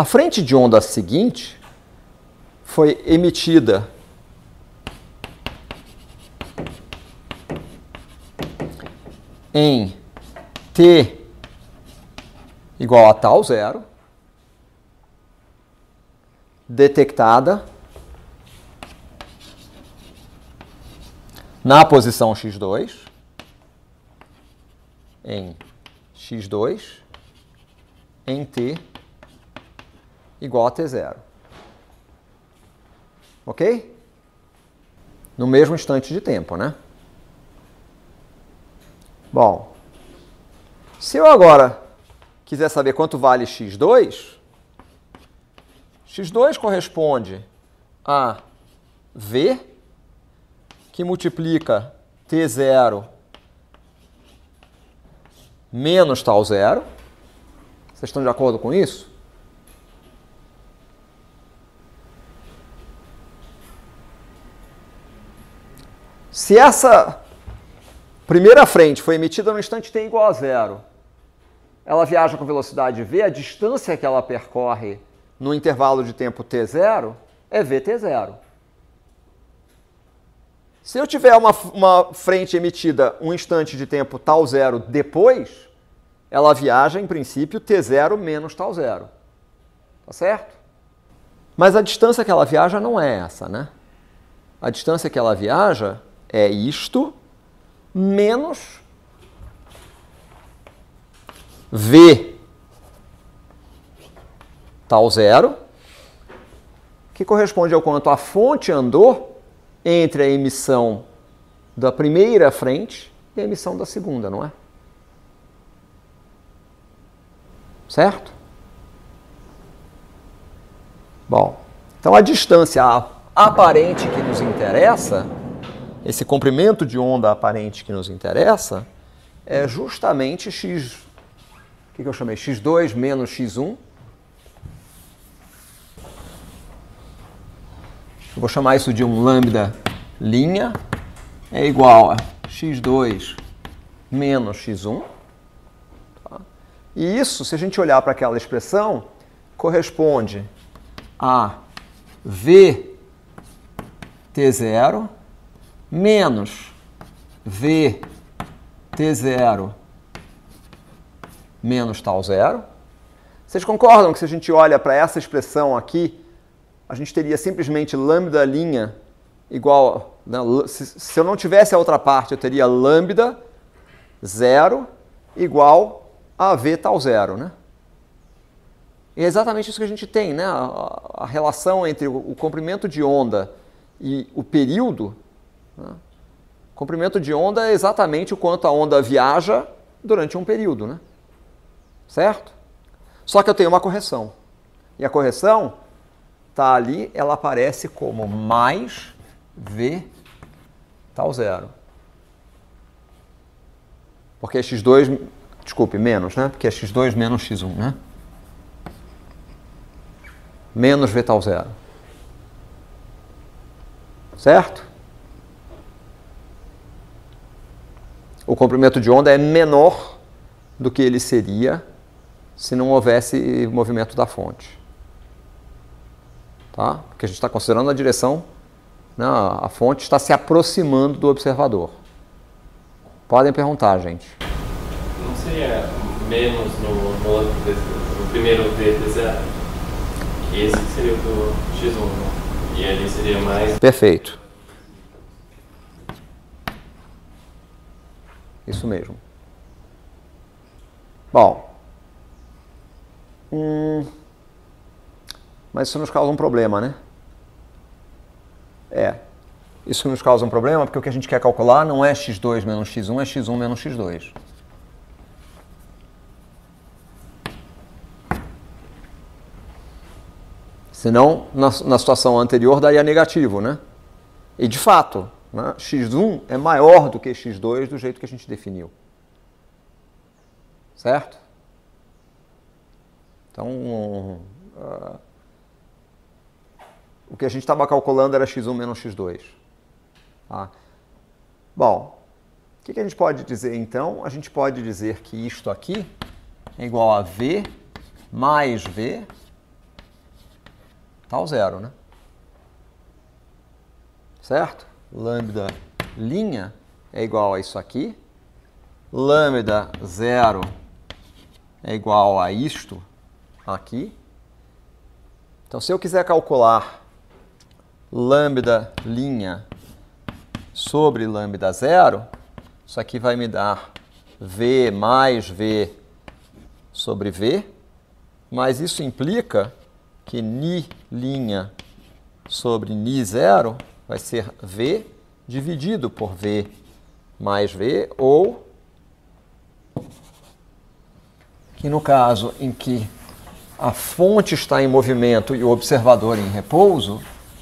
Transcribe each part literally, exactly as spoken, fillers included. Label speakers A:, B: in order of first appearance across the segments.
A: A frente de onda seguinte foi emitida em t igual a tal zero, detectada na posição x dois, em x dois, em t igual a t zero. Ok? No mesmo instante de tempo, né? Bom, se eu agora quiser saber quanto vale x dois, x dois corresponde a v, que multiplica t zero menos tal zero. Vocês estão de acordo com isso? Se essa primeira frente foi emitida no instante t igual a zero, ela viaja com velocidade v, a distância que ela percorre no intervalo de tempo t zero é vt zero. Se eu tiver uma, uma frente emitida um instante de tempo tal zero depois, ela viaja, em princípio, t zero menos tal zero. Tá certo? Mas a distância que ela viaja não é essa, né? A distância que ela viaja é isto menos v tal zero, que corresponde ao quanto a fonte andou entre a emissão da primeira frente e a emissão da segunda, não é? Certo? Bom, então a distância aparente que nos interessa, esse comprimento de onda aparente que nos interessa, é justamente x, o que, que eu chamei? x dois menos x um. Eu vou chamar isso de um lambda linha, é igual a x dois menos x um. Tá? E isso, se a gente olhar para aquela expressão, corresponde a v t zero menos v t zero menos tal zero. Vocês concordam que se a gente olha para essa expressão aqui, a gente teria simplesmente lambda linha igual... Né, se, se eu não tivesse a outra parte, eu teria lambda zero igual a v tal zero, né? E é exatamente isso que a gente tem, né? A, a relação entre o, o comprimento de onda e o período. Né? O comprimento de onda é exatamente o quanto a onda viaja durante um período, né? Certo? Só que eu tenho uma correção. E a correção está ali, ela aparece como mais v tal zero. Porque é x dois, desculpe, menos, né? Porque é x dois menos x um, né? Menos v tal zero. Certo? O comprimento de onda é menor do que ele seria se não houvesse movimento da fonte. Tá? Porque a gente está considerando a direção, né? A fonte está se aproximando do observador. Podem perguntar, gente.
B: Não seria menos no, no, outro, no primeiro v t zero? Que esse seria o do x um, né? E ali seria mais...
A: Perfeito. Isso mesmo. Bom. Hum, mas isso nos causa um problema, né? É. Isso nos causa um problema porque o que a gente quer calcular não é x dois menos x um, é x um menos x dois. Senão, na, na situação anterior, daria negativo, né? E, de fato, né, x um é maior do que x dois do jeito que a gente definiu. Certo? Então, uh, o que a gente estava calculando era x um menos x dois. Tá? Bom, o que, que a gente pode dizer, então? A gente pode dizer que isto aqui é igual a v mais v tal zero, né? Certo? Lambda linha é igual a isso aqui. Lambda zero é igual a isto aqui. Então, se eu quiser calcular lambda linha sobre lambda zero, isso aqui vai me dar V mais V sobre V, mas isso implica que ni linha sobre ni zero vai ser V dividido por V mais V, ou que no caso em que a fonte está em movimento e o observador em repouso,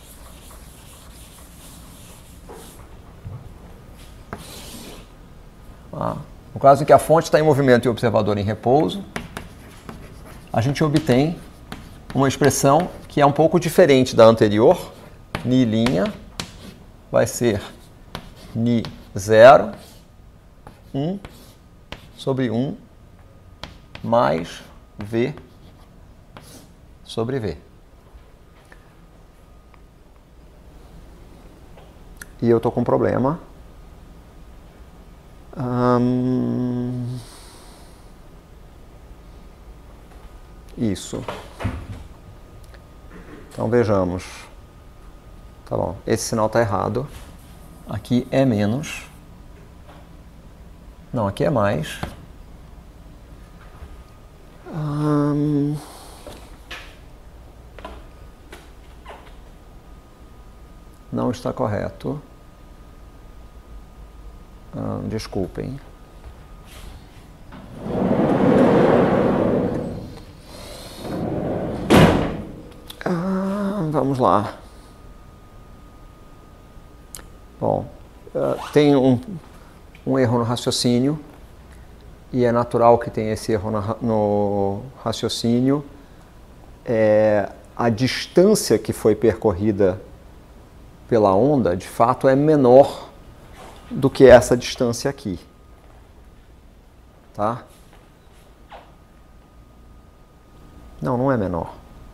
A: ah, no caso em que a fonte está em movimento e o observador em repouso, a gente obtém uma expressão que é um pouco diferente da anterior. Ni linha vai ser ni zero, um sobre um, mais V sobre V. E eu estou com um problema. Hum... Isso. Então vejamos. Tá bom, esse sinal está errado. Aqui é menos. Não, aqui é mais. Hum... Não está correto. Hum, desculpem. Ah, vamos lá. Bom, uh, tem um, um erro no raciocínio, e é natural que tenha esse erro no, no raciocínio. É, a distância que foi percorrida pela onda, de fato, é menor do que essa distância aqui. Tá? Não, não é menor.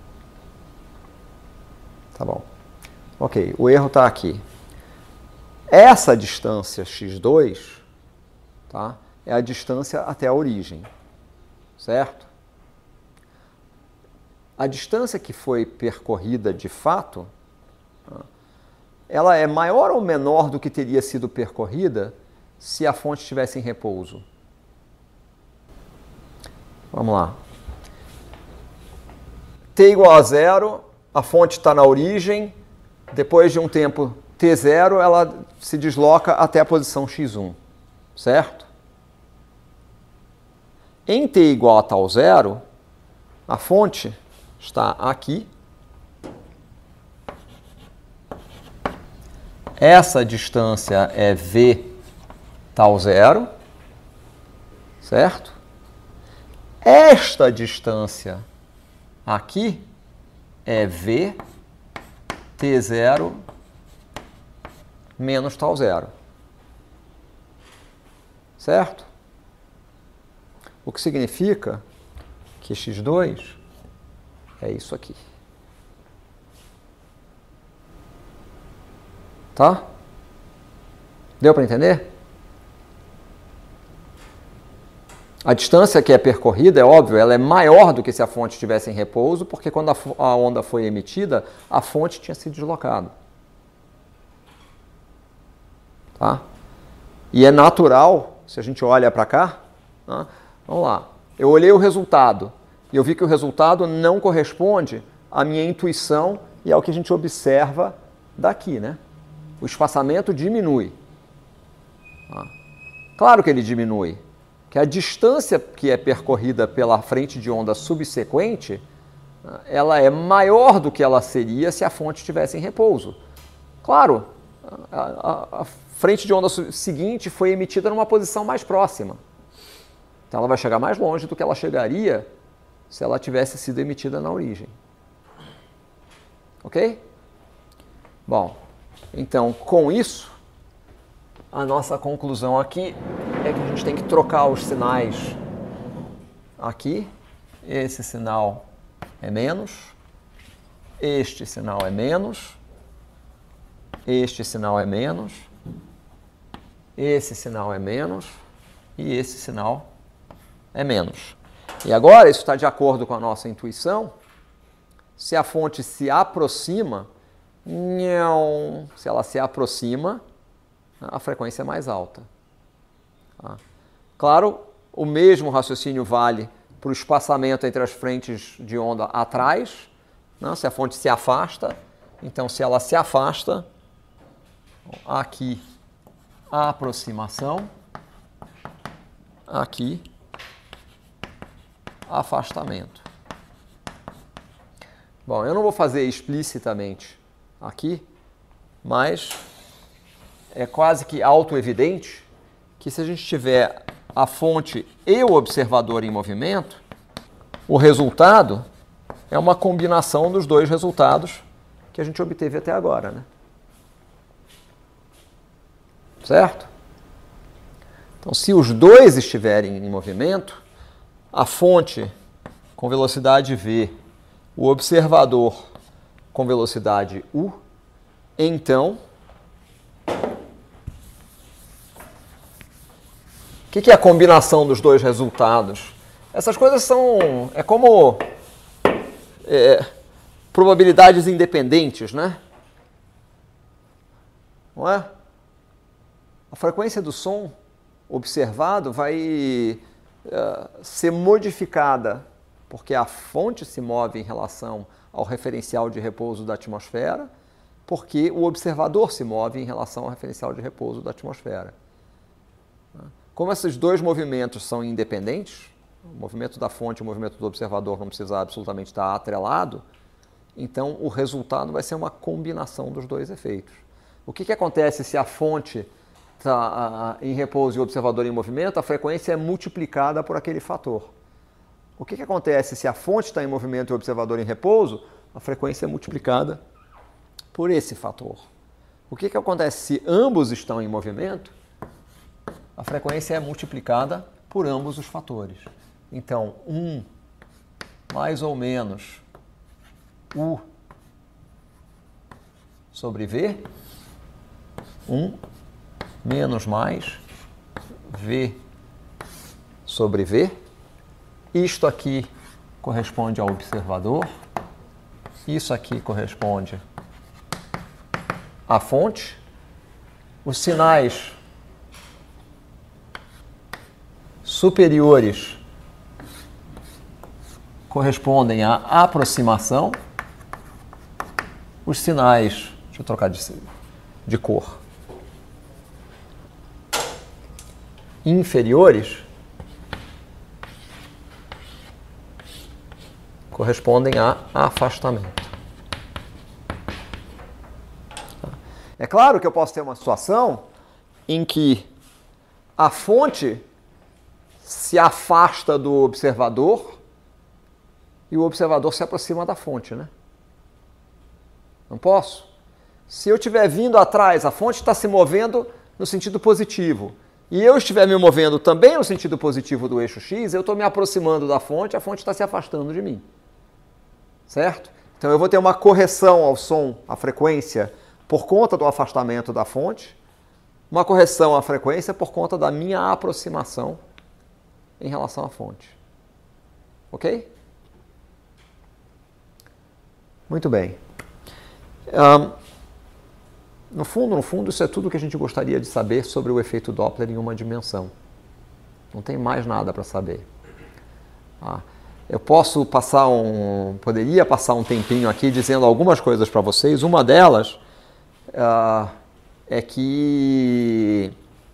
A: Tá bom. Ok, o erro está aqui. Essa distância x dois, tá, é a distância até a origem, certo? A distância que foi percorrida de fato, ela é maior ou menor do que teria sido percorrida se a fonte estivesse em repouso? Vamos lá. T igual a zero, a fonte está na origem, depois de um tempo T zero, ela se desloca até a posição x um, certo? Em T igual a tal zero, a fonte está aqui. Essa distância é V tal zero, certo? Esta distância aqui é V T zero menos tal zero, certo? O que significa que x dois é isso aqui. Tá? Deu para entender? A distância que é percorrida, é óbvio, ela é maior do que se a fonte estivesse em repouso, porque quando a, a onda foi emitida, a fonte tinha se deslocado. Tá? E é natural, se a gente olha para cá, tá? Vamos lá, eu olhei o resultado e eu vi que o resultado não corresponde à minha intuição e ao que a gente observa daqui, né? O espaçamento diminui. Tá? Claro que ele diminui, que a distância que é percorrida pela frente de onda subsequente, ela é maior do que ela seria se a fonte estivesse em repouso. Claro, a, a, a frente de onda seguinte foi emitida numa posição mais próxima. Então ela vai chegar mais longe do que ela chegaria se ela tivesse sido emitida na origem. Ok? Bom, então com isso, a nossa conclusão aqui é que a gente tem que trocar os sinais aqui. Esse sinal é menos, este sinal é menos, este sinal é menos, esse sinal é menos e esse sinal é menos. E agora, isso está de acordo com a nossa intuição. Se a fonte se aproxima, se ela se aproxima, a frequência é mais alta. Tá? Claro, o mesmo raciocínio vale para o espaçamento entre as frentes de onda atrás. Né? Se a fonte se afasta, então se ela se afasta, aqui a aproximação, aqui afastamento. Bom, eu não vou fazer explicitamente aqui, mas é quase que autoevidente que se a gente tiver a fonte e o observador em movimento, o resultado é uma combinação dos dois resultados que a gente obteve até agora, né? Certo? Então, se os dois estiverem em movimento, a fonte com velocidade v, o observador com velocidade u, então, o que, que é a combinação dos dois resultados? Essas coisas são, é como é, probabilidades independentes, né? Não é? A frequência do som observado vai uh, ser modificada porque a fonte se move em relação ao referencial de repouso da atmosfera, porque o observador se move em relação ao referencial de repouso da atmosfera. Como esses dois movimentos são independentes, o movimento da fonte e o movimento do observador não precisa absolutamente estar atrelado, então o resultado vai ser uma combinação dos dois efeitos. O que, que acontece se a fonte está em repouso e o observador em movimento? A frequência é multiplicada por aquele fator. O que, que acontece se a fonte está em movimento e o observador em repouso? A frequência é multiplicada por esse fator. O que, que acontece se ambos estão em movimento? A frequência é multiplicada por ambos os fatores. Então, um mais ou menos U sobre V, um menos mais V sobre V. Isto aqui corresponde ao observador, isso aqui corresponde à fonte. Os sinais superiores correspondem à aproximação. Os sinais, deixa eu trocar de, de cor, inferiores correspondem a afastamento. É claro que eu posso ter uma situação em que a fonte se afasta do observador e o observador se aproxima da fonte, né? Não posso? Se eu estiver vindo atrás, a fonte está se movendo no sentido positivo, e eu estiver me movendo também no sentido positivo do eixo X, eu estou me aproximando da fonte, a fonte está se afastando de mim. Certo? Então eu vou ter uma correção ao som, à frequência, por conta do afastamento da fonte, uma correção à frequência por conta da minha aproximação em relação à fonte. Ok? Muito bem. Um, no fundo, no fundo, isso é tudo que a gente gostaria de saber sobre o efeito Doppler em uma dimensão. Não tem mais nada para saber. Ah, eu posso passar um, poderia passar um tempinho aqui dizendo algumas coisas para vocês. Uma delas uh, é que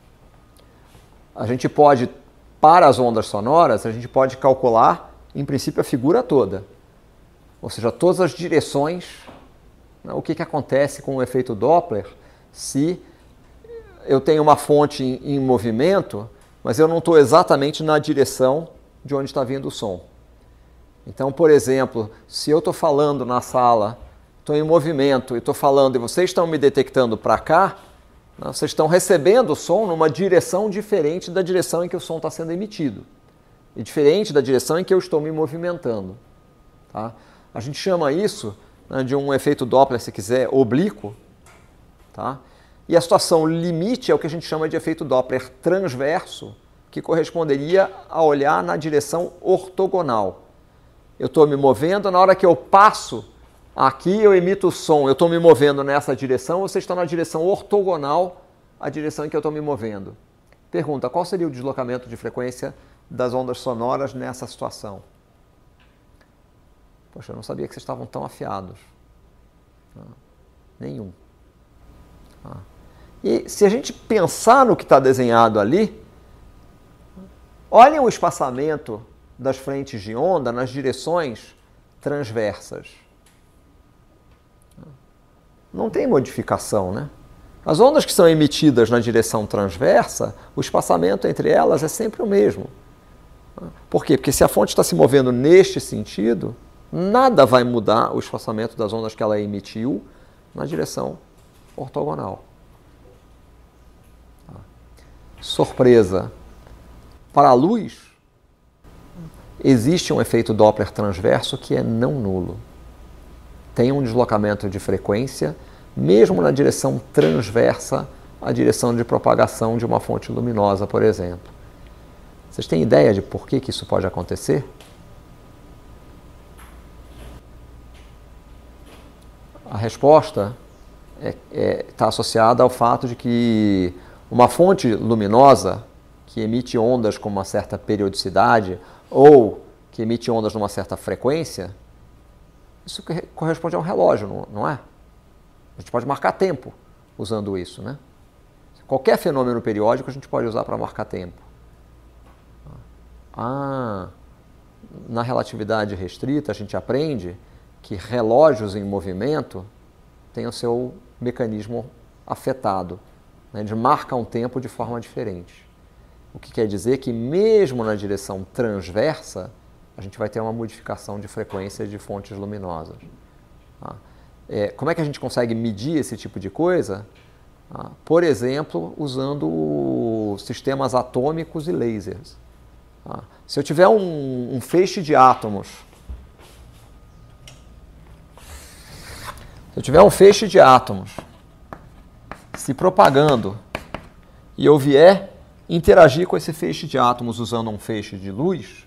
A: a gente pode, para as ondas sonoras, a gente pode calcular, em princípio, a figura toda. Ou seja, todas as direções, né, o que, que acontece com o efeito Doppler se eu tenho uma fonte em, em movimento, mas eu não estou exatamente na direção de onde está vindo o som. Então, por exemplo, se eu estou falando na sala, estou em movimento e estou falando e vocês estão me detectando para cá, né, vocês estão recebendo o som numa direção diferente da direção em que o som está sendo emitido. E diferente da direção em que eu estou me movimentando. Tá? A gente chama isso né, de um efeito Doppler, se quiser, oblíquo, tá? E a situação limite é o que a gente chama de efeito Doppler transverso, que corresponderia a olhar na direção ortogonal. Eu estou me movendo, na hora que eu passo aqui, eu emito o som, eu estou me movendo nessa direção, vocês estão na direção ortogonal à direção em que eu estou me movendo. Pergunta, qual seria o deslocamento de frequência das ondas sonoras nessa situação? Poxa, eu não sabia que vocês estavam tão afiados. Ah, nenhum. Ah. E se a gente pensar no que está desenhado ali, olhem o espaçamento das frentes de onda nas direções transversas. Não tem modificação, né? As ondas que são emitidas na direção transversa, o espaçamento entre elas é sempre o mesmo. Por quê? Porque se a fonte está se movendo neste sentido, nada vai mudar o espaçamento das ondas que ela emitiu na direção ortogonal. Surpresa. Para a luz, existe um efeito Doppler transverso que é não nulo. Tem um deslocamento de frequência, mesmo na direção transversa à direção de propagação de uma fonte luminosa, por exemplo. Vocês têm ideia de por que que isso pode acontecer? A resposta está é, é, associada ao fato de que uma fonte luminosa que emite ondas com uma certa periodicidade ou que emite ondas numa certa frequência, isso corresponde a um relógio, não é? A gente pode marcar tempo usando isso, né? Qualquer fenômeno periódico a gente pode usar para marcar tempo. Ah, na relatividade restrita a gente aprende que relógios em movimento têm o seu mecanismo afetado, né? Eles marcam o tempo de forma diferente. O que quer dizer que mesmo na direção transversa a gente vai ter uma modificação de frequência de fontes luminosas. Tá? É, como é que a gente consegue medir esse tipo de coisa? Tá? Por exemplo, usando sistemas atômicos e lasers. Tá? Se eu tiver um, um feixe de átomos, se eu tiver um feixe de átomos se propagando e eu vier interagir com esse feixe de átomos usando um feixe de luz,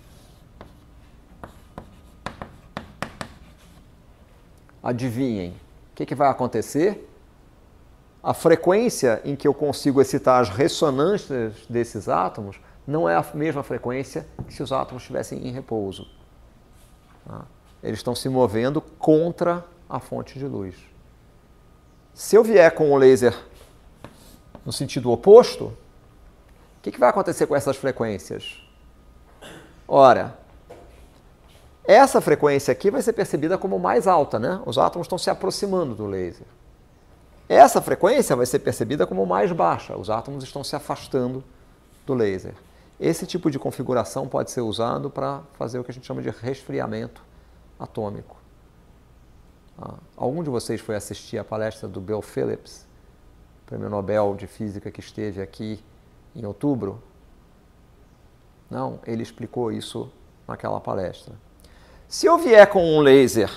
A: adivinhem, o que, que vai acontecer? A frequência em que eu consigo excitar as ressonâncias desses átomos não é a mesma frequência que se os átomos estivessem em repouso. Tá? Eles estão se movendo contra a fonte de luz. Se eu vier com o laser no sentido oposto, o que, que vai acontecer com essas frequências? Ora, essa frequência aqui vai ser percebida como mais alta, né? Os átomos estão se aproximando do laser. Essa frequência vai ser percebida como mais baixa. Os átomos estão se afastando do laser. Esse tipo de configuração pode ser usado para fazer o que a gente chama de resfriamento atômico. Ah, algum de vocês foi assistir a palestra do Bill Phillips, prêmio Nobel de Física, que esteve aqui em outubro? Não, ele explicou isso naquela palestra. Se eu vier com um laser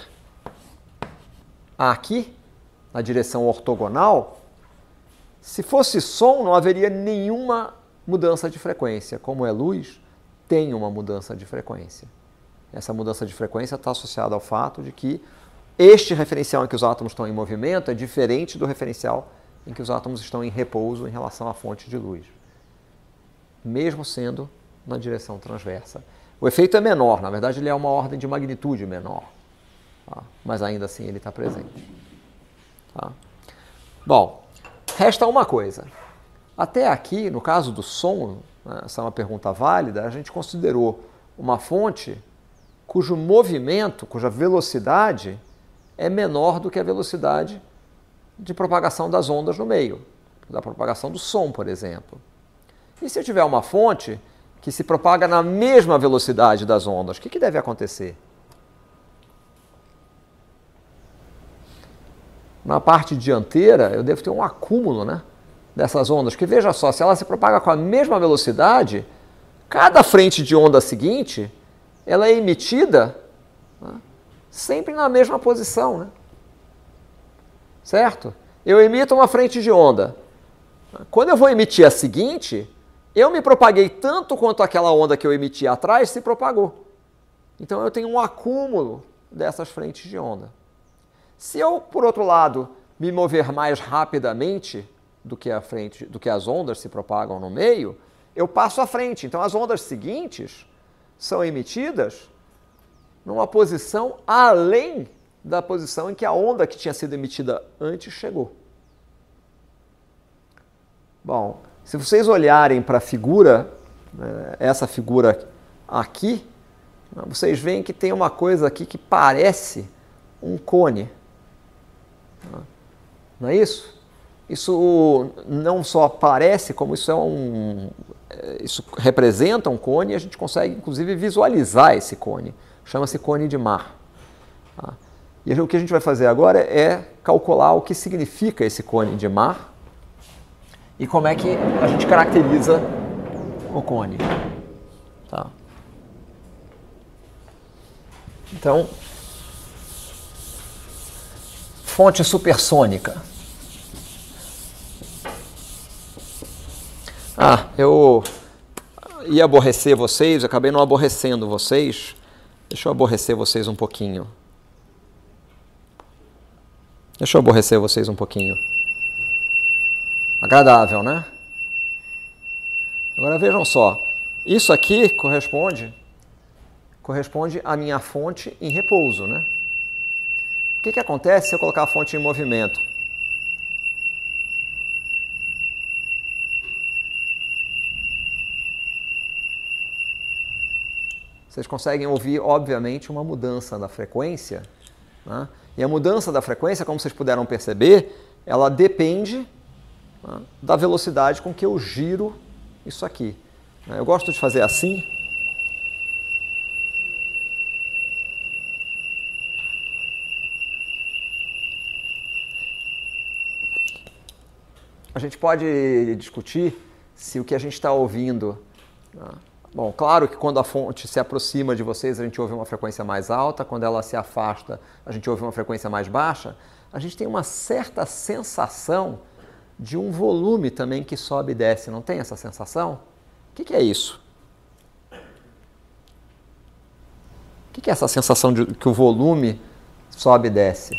A: aqui, na direção ortogonal, se fosse som, não haveria nenhuma mudança de frequência. Como é luz, tem uma mudança de frequência. Essa mudança de frequência está associada ao fato de que este referencial em que os átomos estão em movimento é diferente do referencial em que os átomos estão em repouso em relação à fonte de luz, mesmo sendo na direção transversa. O efeito é menor, na verdade ele é uma ordem de magnitude menor, tá? Mas ainda assim ele está presente. Tá? Bom, resta uma coisa. Até aqui, no caso do som, né, essa é uma pergunta válida, a gente considerou uma fonte cujo movimento, cuja velocidade é menor do que a velocidade de propagação das ondas no meio, da propagação do som, por exemplo. E se eu tiver uma fonte que se propaga na mesma velocidade das ondas, o que, que deve acontecer? Na parte dianteira, eu devo ter um acúmulo, né, dessas ondas, que veja só, se ela se propaga com a mesma velocidade, cada frente de onda seguinte, ela é emitida, né, sempre na mesma posição, né? certo? Eu emito uma frente de onda. Quando eu vou emitir a seguinte, eu me propaguei tanto quanto aquela onda que eu emiti atrás se propagou. Então eu tenho um acúmulo dessas frentes de onda. Se eu, por outro lado, me mover mais rapidamente do que, a frente, do que as ondas se propagam no meio, eu passo à frente. Então as ondas seguintes são emitidas numa posição além da posição em que a onda que tinha sido emitida antes chegou. Bom, se vocês olharem para a figura, essa figura aqui, vocês veem que tem uma coisa aqui que parece um cone. Não é isso? Isso não só parece, como isso é um, isso representa um cone e a gente consegue, inclusive, visualizar esse cone. Chama-se cone de mar. E o que a gente vai fazer agora é calcular o que significa esse cone de mar e como é que a gente caracteriza o cone. Tá? Então, fonte supersônica. Ah, eu ia aborrecer vocês, acabei não aborrecendo vocês. Deixa eu aborrecer vocês um pouquinho. Deixa eu aborrecer vocês um pouquinho. Agradável, né? Agora vejam só. Isso aqui corresponde, corresponde à minha fonte em repouso, né? O que que acontece se eu colocar a fonte em movimento? Vocês conseguem ouvir, obviamente, uma mudança da frequência, né? E a mudança da frequência, como vocês puderam perceber, ela depende, né, da velocidade com que eu giro isso aqui. Eu gosto de fazer assim. A gente pode discutir se o que a gente está ouvindo... Né, bom, claro que quando a fonte se aproxima de vocês, a gente ouve uma frequência mais alta, quando ela se afasta, a gente ouve uma frequência mais baixa. A gente tem uma certa sensação de um volume também que sobe e desce, não tem essa sensação? O que que é isso? O que que é essa sensação de que o volume sobe e desce?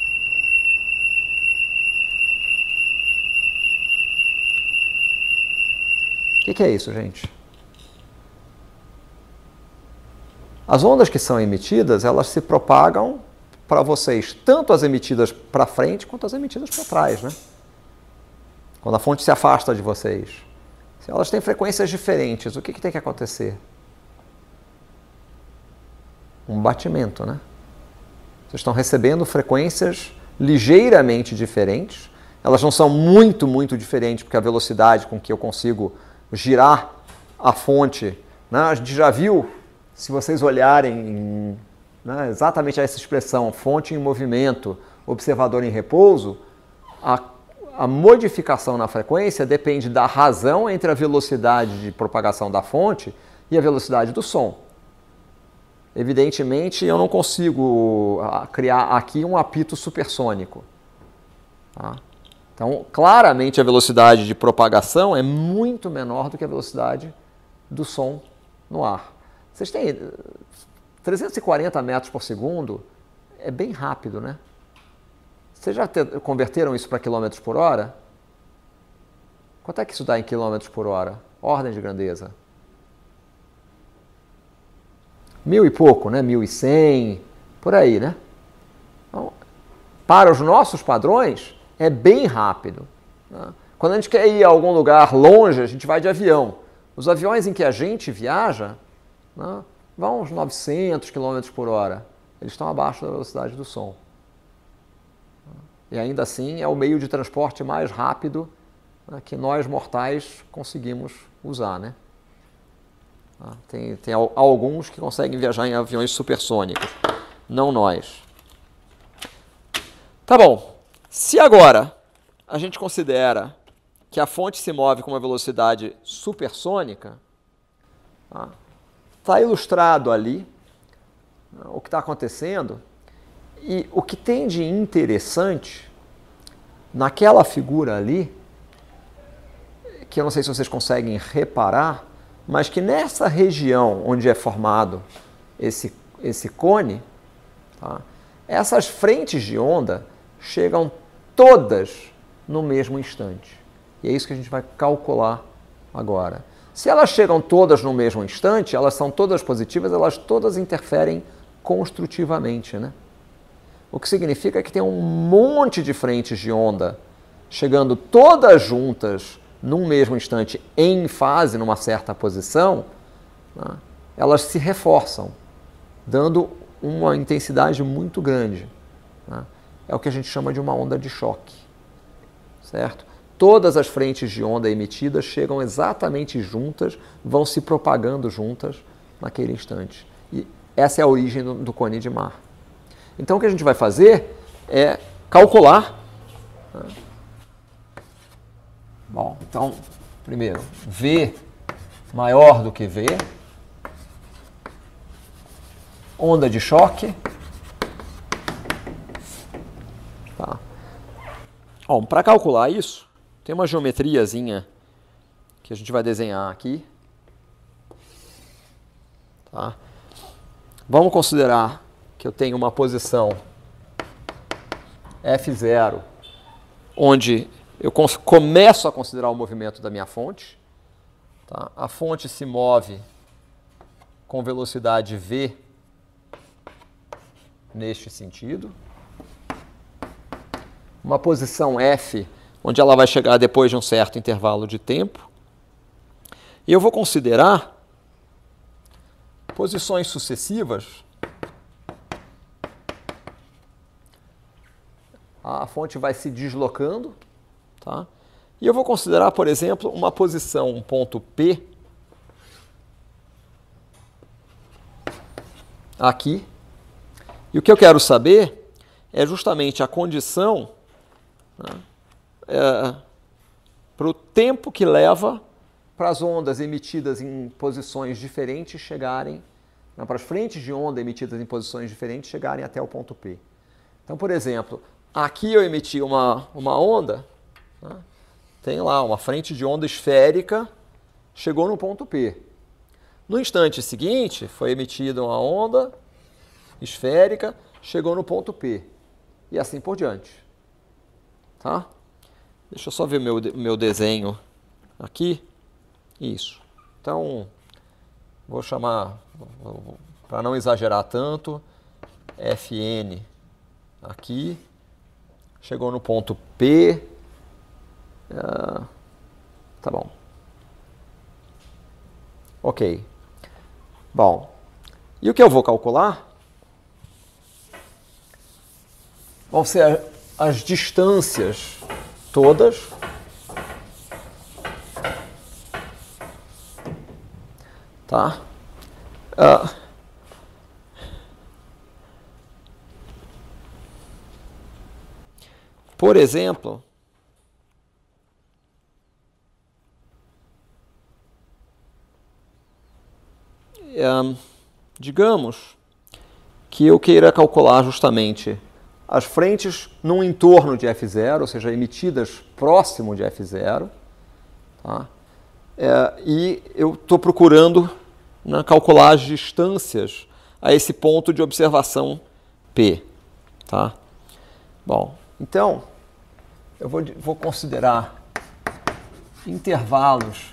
A: O que que é isso, gente? As ondas que são emitidas, elas se propagam para vocês, tanto as emitidas para frente quanto as emitidas para trás, né? Quando a fonte se afasta de vocês. Se elas têm frequências diferentes, o que que tem que acontecer? Um batimento, né? Vocês estão recebendo frequências ligeiramente diferentes. Elas não são muito, muito diferentes, porque a velocidade com que eu consigo girar a fonte, né? A gente já viu, se vocês olharem, né, exatamente essa expressão, fonte em movimento, observador em repouso, a, a modificação na frequência depende da razão entre a velocidade de propagação da fonte e a velocidade do som. Evidentemente, eu não consigo criar aqui um apito supersônico. Tá? Então, claramente, a velocidade de propagação é muito menor do que a velocidade do som no ar. Vocês têm trezentos e quarenta metros por segundo, é bem rápido, né? Vocês já te, converteram isso para quilômetros por hora? Quanto é que isso dá em quilômetros por hora? Ordem de grandeza. Mil e pouco, né? Mil e cem, por aí, né? Então, para os nossos padrões, é bem rápido. Né? Quando a gente quer ir a algum lugar longe, a gente vai de avião. Os aviões em que a gente viaja, né, vão uns novecentos quilômetros por hora. Eles estão abaixo da velocidade do som. E ainda assim é o meio de transporte mais rápido, né, que nós mortais conseguimos usar, né? Tem, tem alguns que conseguem viajar em aviões supersônicos, não nós. Tá bom. Se agora a gente considera que a fonte se move com uma velocidade supersônica, tá? Está ilustrado ali o que está acontecendo, e o que tem de interessante naquela figura ali, que eu não sei se vocês conseguem reparar, mas que nessa região onde é formado esse, esse cone, tá, essas frentes de onda chegam todas no mesmo instante. E é isso que a gente vai calcular agora. Se elas chegam todas no mesmo instante, elas são todas positivas, elas todas interferem construtivamente, né? O que significa que tem um monte de frentes de onda chegando todas juntas num mesmo instante, em fase, numa certa posição, né? Elas se reforçam, dando uma intensidade muito grande, né? É o que a gente chama de uma onda de choque, certo? Todas as frentes de onda emitidas chegam exatamente juntas, vão se propagando juntas naquele instante. E essa é a origem do, do cone de Marr. Então o que a gente vai fazer é calcular. Né? Bom, então, primeiro, V maior do que V, onda de choque. Tá. Bom, para calcular isso, tem uma geometriazinha que a gente vai desenhar aqui. Tá? Vamos considerar que eu tenho uma posição F zero, onde eu começo a considerar o movimento da minha fonte. Tá? A fonte se move com velocidade V neste sentido. Uma posição F, onde ela vai chegar depois de um certo intervalo de tempo. E eu vou considerar posições sucessivas. A fonte vai se deslocando, tá? E eu vou considerar, por exemplo, uma posição, um ponto P, aqui. E o que eu quero saber é justamente a condição, né, é, para o tempo que leva para as ondas emitidas em posições diferentes chegarem, né, para as frentes de onda emitidas em posições diferentes chegarem até o ponto P. Então, por exemplo, aqui eu emiti uma, uma onda, né, tem lá uma frente de onda esférica, chegou no ponto P. No instante seguinte, foi emitida uma onda esférica, chegou no ponto P. E assim por diante. Tá? Deixa eu só ver o meu, meu desenho aqui. Isso. Então, vou chamar, para não exagerar tanto, F N aqui. Chegou no ponto P. Uh, tá bom. Ok. Bom, e o que eu vou calcular vão ser as distâncias todas tá? Uh, por exemplo, um, digamos que eu queira calcular justamente as frentes num entorno de F zero, ou seja, emitidas próximo de F zero, tá? É, e eu estou procurando, né, calcular as distâncias a esse ponto de observação P. Tá? Bom, então, eu vou, vou considerar intervalos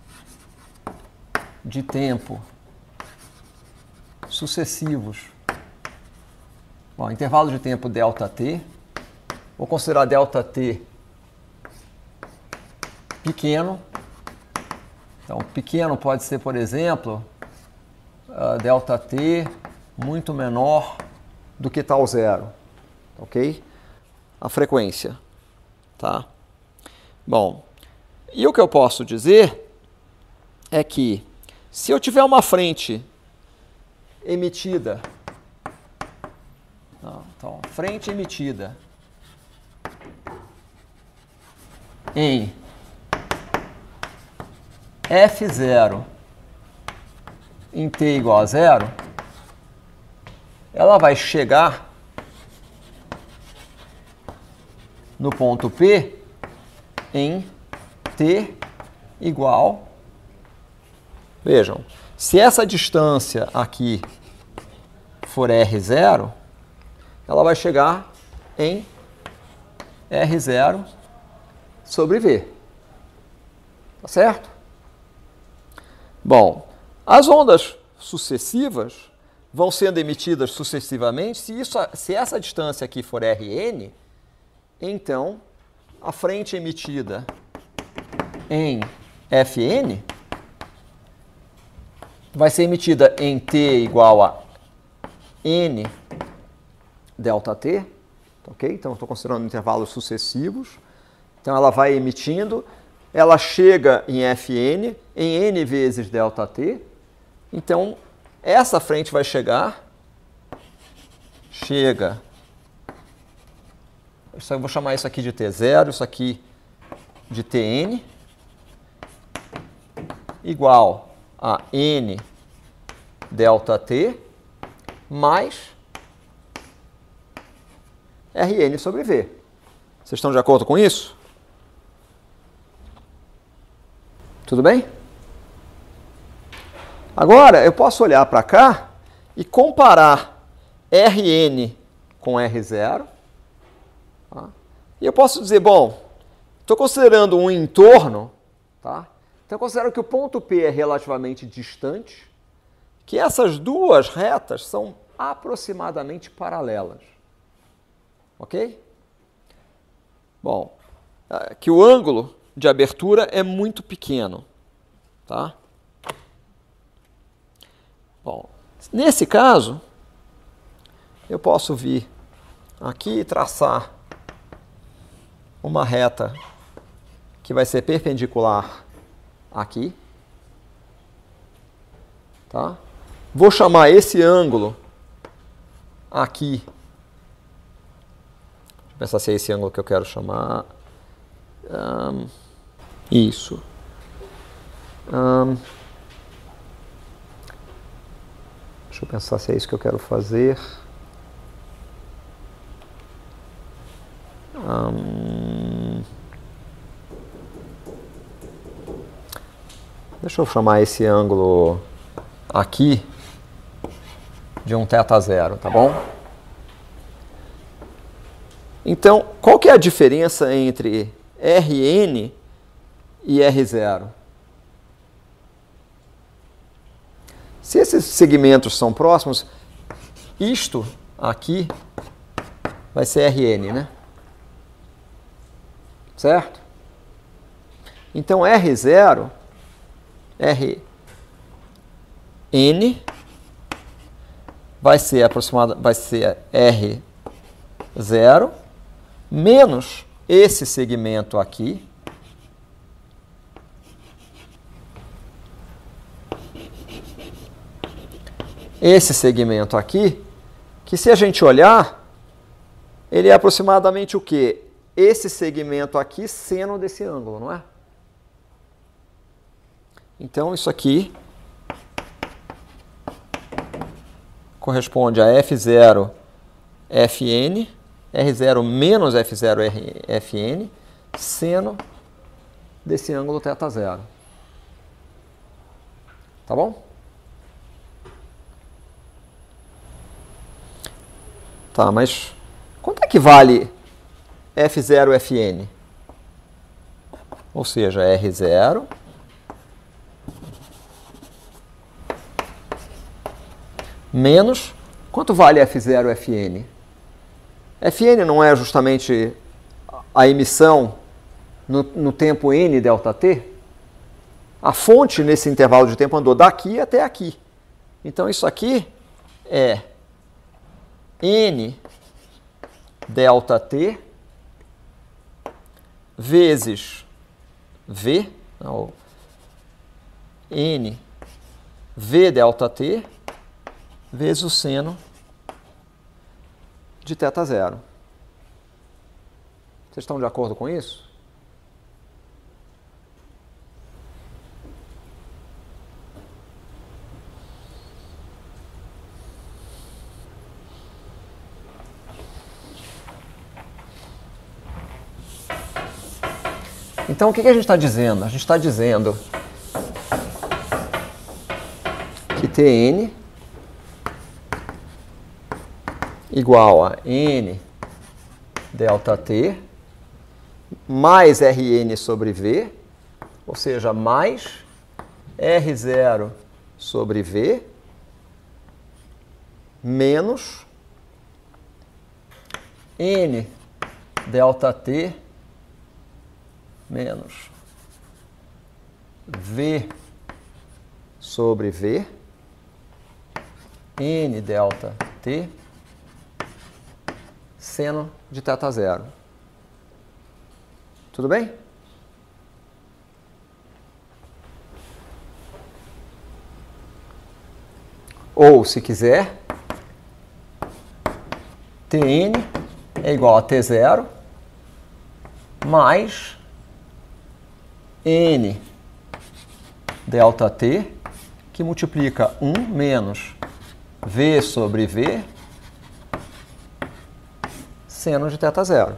A: de tempo sucessivos. Bom, intervalo de tempo ΔT, vou considerar ΔT pequeno. Então, pequeno pode ser, por exemplo, uh, ΔT muito menor do que tal zero, ok? A frequência, tá? Bom, e o que eu posso dizer é que se eu tiver uma frente emitida, não, então, frente emitida em F zero em T igual a zero, ela vai chegar no ponto P em T igual... Vejam, se essa distância aqui for R zero, ela vai chegar em R zero sobre V. Tá certo? Bom, as ondas sucessivas vão sendo emitidas sucessivamente. Se, isso, se essa distância aqui for Rn, então a frente emitida em Fn vai ser emitida em T igual a N delta T, ok? Então, estou considerando intervalos sucessivos. Então, ela vai emitindo, ela chega em Fn, em N vezes delta T. Então, essa frente vai chegar, chega, eu vou chamar isso aqui de T zero, isso aqui de Tn, igual a N delta T mais Rn sobre V. Vocês estão de acordo com isso? Tudo bem? Agora, eu posso olhar para cá e comparar Rn com R zero. Tá? E eu posso dizer, bom, estou considerando um entorno, tá? Então eu considero que o ponto P é relativamente distante, que essas duas retas são aproximadamente paralelas. Ok? Bom, que o ângulo de abertura é muito pequeno, tá? Bom, nesse caso, eu posso vir aqui e traçar uma reta que vai ser perpendicular aqui, tá? Vou chamar esse ângulo aqui, deixa eu pensar se é esse ângulo que eu quero chamar, um, isso, um, deixa eu pensar se é isso que eu quero fazer, um, deixa eu chamar esse ângulo aqui de um θ zero, tá bom? Então, qual que é a diferença entre Rn e R zero? Se esses segmentos são próximos, isto aqui vai ser Rn, né? Certo? Então, R zero, Rn vai ser aproximada, vai ser R zero menos esse segmento aqui esse segmento aqui, que se a gente olhar, ele é aproximadamente o quê? Esse segmento aqui seno desse ângulo, não é? Então, isso aqui corresponde a F zero Fn, R zero menos F zero Fn, seno desse ângulo θ zero. Tá bom? Tá, mas quanto é que vale F zero Fn? Ou seja, R zero menos, quanto vale F zero Fn? Fn não é justamente a emissão no, no tempo n delta t? A fonte nesse intervalo de tempo andou daqui até aqui. Então isso aqui é n delta t vezes v, não, n v delta t vezes o seno de θ zero. Vocês estão de acordo com isso? Então, o que, que a gente está dizendo? A gente está dizendo que Tn igual a N delta T mais Rn sobre V, ou seja, mais R zero sobre V, menos N delta T menos V sobre V, N delta T, seno de θ zero. Tudo bem? Ou, se quiser, Tn é igual a T zero mais N delta T, que multiplica um menos V sobre V, seno de θ zero.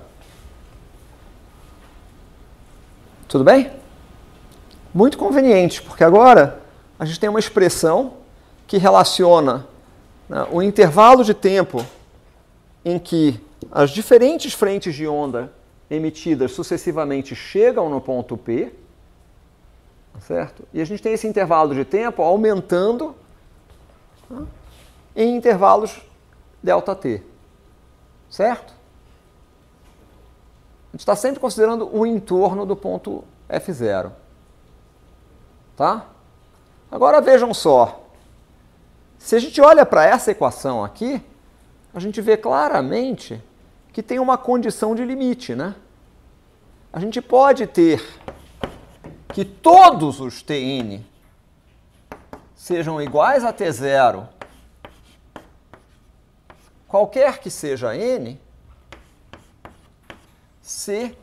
A: Tudo bem? Muito conveniente, porque agora a gente tem uma expressão que relaciona, né, o intervalo de tempo em que as diferentes frentes de onda emitidas sucessivamente chegam no ponto P, certo? E a gente tem esse intervalo de tempo aumentando, né, em intervalos ΔT, certo? A gente está sempre considerando o entorno do ponto F zero. Tá? Agora vejam só. Se a gente olha para essa equação aqui, a gente vê claramente que tem uma condição de limite, né? A gente pode ter que todos os Tn sejam iguais a T zero, qualquer que seja N, se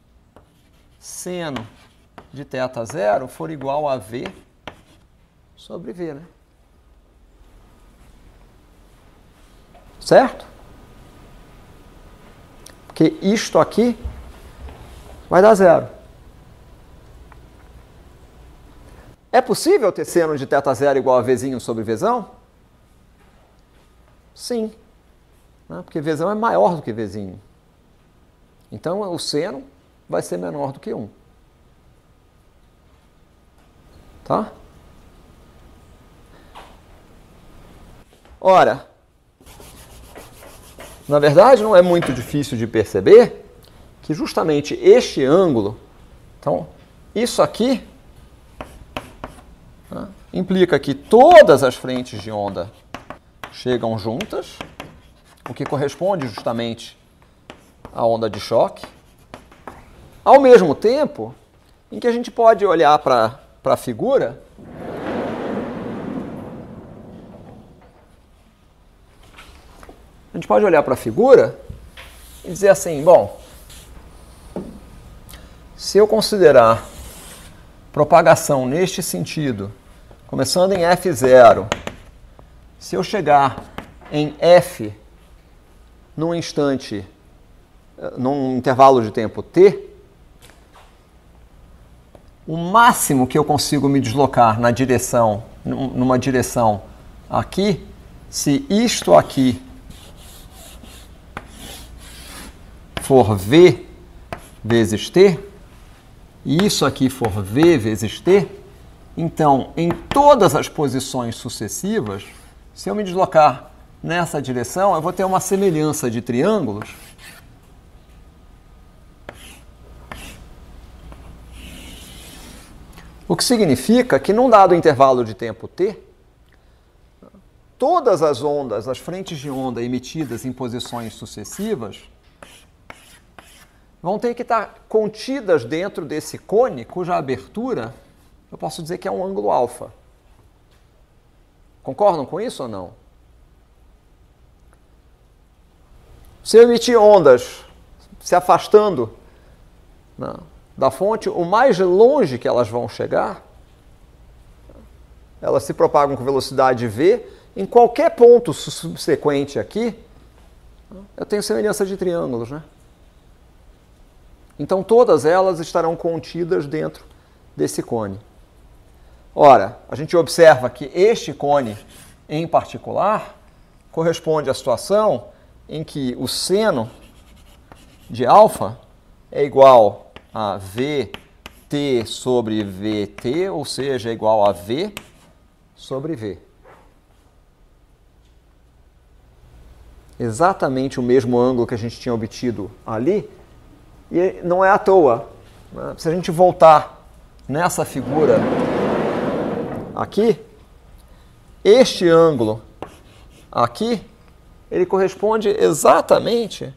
A: seno de θ zero for igual a V sobre V, né? Certo? Porque isto aqui vai dar zero. É possível ter seno de θ zero igual a Vzinho sobre Vzão? Sim. Né? Porque Vzão é maior do que Vzinho. Então, o seno vai ser menor do que um. Tá? Ora, na verdade, não é muito difícil de perceber que justamente este ângulo, então, isso aqui, né, implica que todas as frentes de onda chegam juntas, o que corresponde justamente à onda de choque, ao mesmo tempo em que a gente pode olhar para a figura a gente pode olhar para a figura e dizer assim, bom, se eu considerar propagação neste sentido, começando em F zero, se eu chegar em F num instante, num intervalo de tempo T, o máximo que eu consigo me deslocar na direção, numa direção aqui, se isto aqui for V vezes T, e isso aqui for V vezes T, então, em todas as posições sucessivas, se eu me deslocar nessa direção, eu vou ter uma semelhança de triângulos o que significa que num dado intervalo de tempo T, todas as ondas, as frentes de onda emitidas em posições sucessivas, vão ter que estar contidas dentro desse cone, cuja abertura, eu posso dizer que é um ângulo alfa. Concordam com isso ou não? Se eu emitir ondas se afastando, não, da fonte, o mais longe que elas vão chegar, elas se propagam com velocidade v, em qualquer ponto subsequente aqui, eu tenho semelhança de triângulos, né? Então todas elas estarão contidas dentro desse cone. Ora, a gente observa que este cone em particular corresponde à situação em que o seno de alfa é igual a Vt sobre Vt, ou seja, é igual a V sobre V. Exatamente o mesmo ângulo que a gente tinha obtido ali, e não é à toa, né? Se a gente voltar nessa figura aqui, este ângulo aqui, ele corresponde exatamente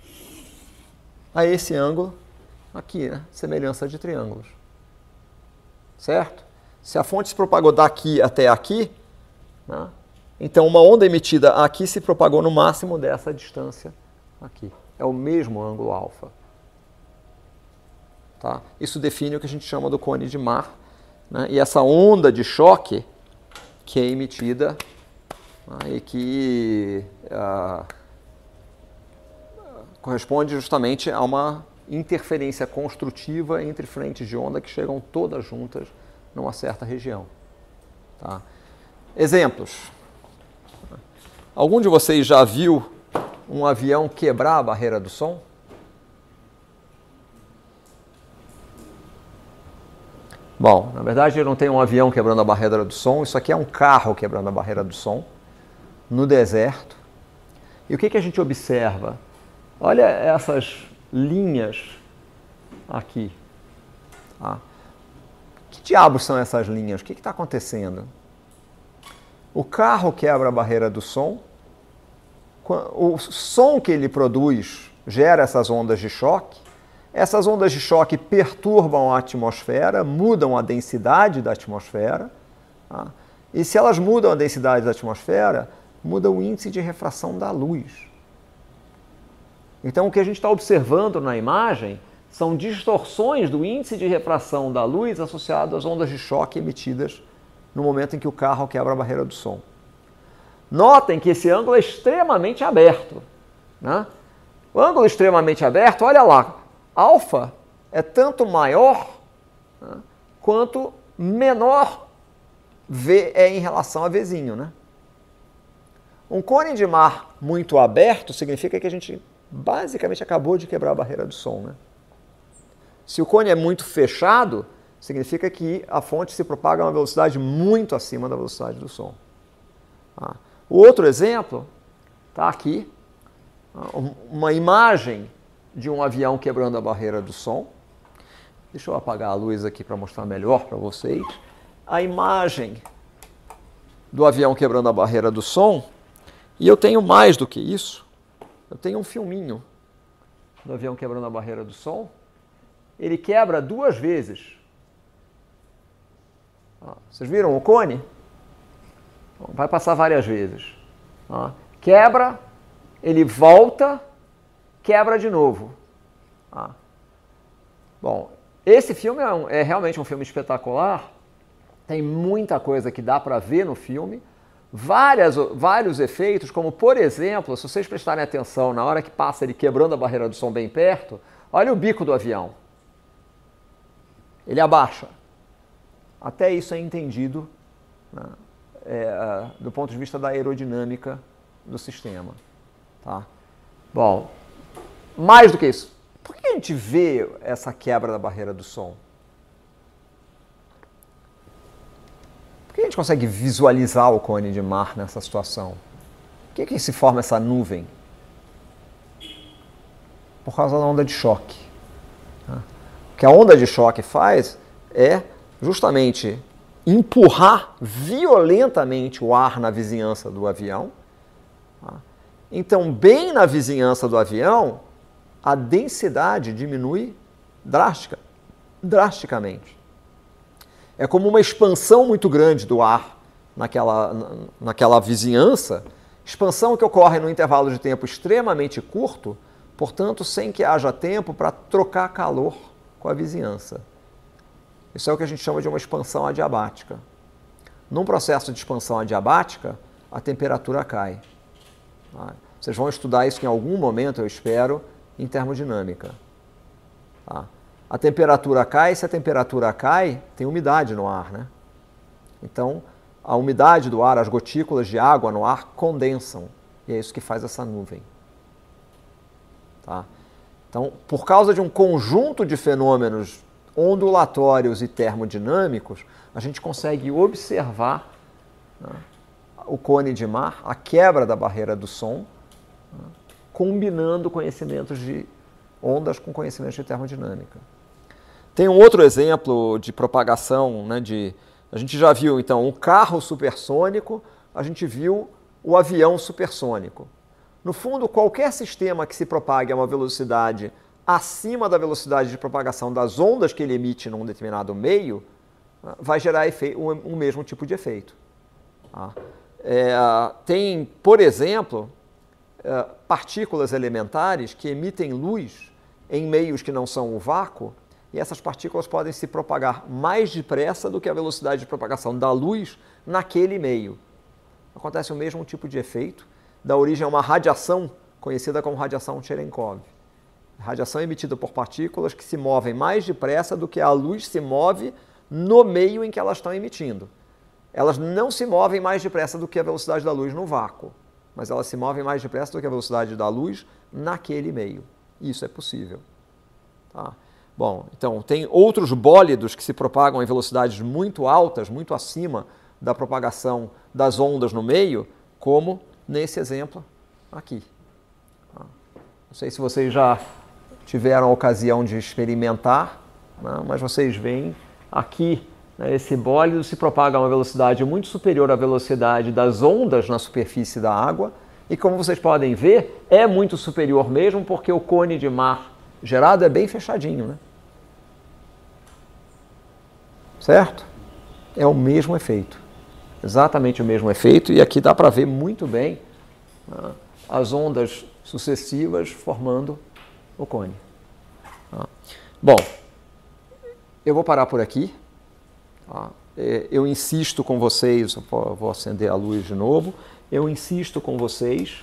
A: a esse ângulo aqui, né? Semelhança de triângulos. Certo? Se a fonte se propagou daqui até aqui, né? Então uma onda emitida aqui se propagou no máximo dessa distância aqui. É o mesmo ângulo alfa. Tá? Isso define o que a gente chama do cone de Marr, né? E essa onda de choque que é emitida, né? E que uh, corresponde justamente a uma interferência construtiva entre frentes de onda que chegam todas juntas numa certa região. Tá? Exemplos. Algum de vocês já viu um avião quebrar a barreira do som? Bom, na verdade não tem um avião quebrando a barreira do som, isso aqui é um carro quebrando a barreira do som, no deserto. E o que, que a gente observa? Olha essas linhas aqui. Tá? Que diabos são essas linhas? O que está acontecendo? O carro quebra a barreira do som, o som que ele produz gera essas ondas de choque, essas ondas de choque perturbam a atmosfera, mudam a densidade da atmosfera, tá? E se elas mudam a densidade da atmosfera, muda o índice de refração da luz. Então o que a gente está observando na imagem são distorções do índice de refração da luz associado às ondas de choque emitidas no momento em que o carro quebra a barreira do som. Notem que esse ângulo é extremamente aberto, né? O ângulo extremamente aberto, olha lá, alfa é tanto maior, né, quanto menor V é em relação a Vzinho, né? Um cone de Marr muito aberto significa que a gente basicamente acabou de quebrar a barreira do som, né? Se o cone é muito fechado, significa que a fonte se propaga a uma velocidade muito acima da velocidade do som. Ah. O outro exemplo está aqui, uma imagem de um avião quebrando a barreira do som. Deixa eu apagar a luz aqui para mostrar melhor para vocês. A imagem do avião quebrando a barreira do som, e eu tenho mais do que isso, eu tenho um filminho do avião quebrando a barreira do som. Ele quebra duas vezes. Vocês viram o cone? Vai passar várias vezes. Quebra, ele volta, quebra de novo. Bom, esse filme é, um, é realmente um filme espetacular. Tem muita coisa que dá para ver no filme. Várias, vários efeitos, como por exemplo, se vocês prestarem atenção na hora que passa ele quebrando a barreira do som bem perto, olha o bico do avião. Ele abaixa. Até isso é entendido, né, é, do ponto de vista da aerodinâmica do sistema. Tá? Bom, mais do que isso, por que a gente vê essa quebra da barreira do som? Por que a gente consegue visualizar o cone de Marr nessa situação? Por que, que se forma essa nuvem? Por causa da onda de choque. Tá? O que a onda de choque faz é justamente empurrar violentamente o ar na vizinhança do avião. Tá? Então, bem na vizinhança do avião, a densidade diminui drástica, drasticamente. É como uma expansão muito grande do ar naquela, naquela vizinhança, expansão que ocorre num intervalo de tempo extremamente curto, portanto, sem que haja tempo para trocar calor com a vizinhança. Isso é o que a gente chama de uma expansão adiabática. Num processo de expansão adiabática, a temperatura cai. Vocês vão estudar isso em algum momento, eu espero, em termodinâmica. Tá? A temperatura cai, se a temperatura cai, tem umidade no ar, né? Então, a umidade do ar, as gotículas de água no ar condensam. E é isso que faz essa nuvem. Tá? Então, por causa de um conjunto de fenômenos ondulatórios e termodinâmicos, a gente consegue observar, né, o cone de mar, a quebra da barreira do som, né, combinando conhecimentos de ondas com conhecimentos de termodinâmica. Tem um outro exemplo de propagação, né, de, a gente já viu, então, um carro supersônico, a gente viu o avião supersônico. No fundo, qualquer sistema que se propague a uma velocidade acima da velocidade de propagação das ondas que ele emite num determinado meio, vai gerar o um mesmo tipo de efeito. Tá? É, tem, por exemplo, é, partículas elementares que emitem luz em meios que não são o vácuo, e essas partículas podem se propagar mais depressa do que a velocidade de propagação da luz naquele meio. Acontece o mesmo tipo de efeito, dá origem a uma radiação conhecida como radiação Cherenkov. Radiação emitida por partículas que se movem mais depressa do que a luz se move no meio em que elas estão emitindo. Elas não se movem mais depressa do que a velocidade da luz no vácuo, mas elas se movem mais depressa do que a velocidade da luz naquele meio. Isso é possível. Tá? Bom, então, tem outros bólidos que se propagam em velocidades muito altas, muito acima da propagação das ondas no meio, como nesse exemplo aqui. Não sei se vocês já tiveram a ocasião de experimentar, né, mas vocês veem aqui, né, esse bólido se propaga a uma velocidade muito superior à velocidade das ondas na superfície da água, e como vocês podem ver, é muito superior mesmo, porque o cone de mar gerado é bem fechadinho, né? Certo? É o mesmo efeito. Exatamente o mesmo efeito, e aqui dá para ver muito bem, né, as ondas sucessivas formando o cone. Tá? Bom, eu vou parar por aqui. Tá? Eu insisto com vocês, eu vou acender a luz de novo, eu insisto com vocês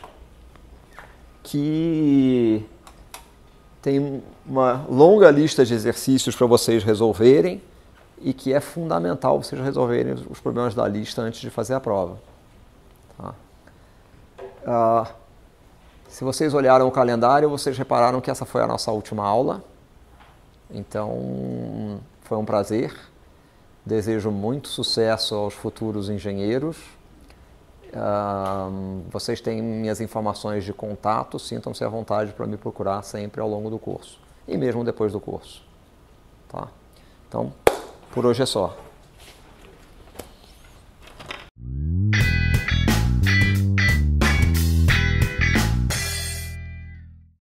A: que tem uma longa lista de exercícios para vocês resolverem, e que é fundamental vocês resolverem os problemas da lista antes de fazer a prova. Tá? Ah, se vocês olharam o calendário, vocês repararam que essa foi a nossa última aula. Então, foi um prazer. Desejo muito sucesso aos futuros engenheiros. Ah, vocês têm minhas informações de contato, sintam-se à vontade para me procurar sempre ao longo do curso, e mesmo depois do curso. Tá? Então, por hoje é só.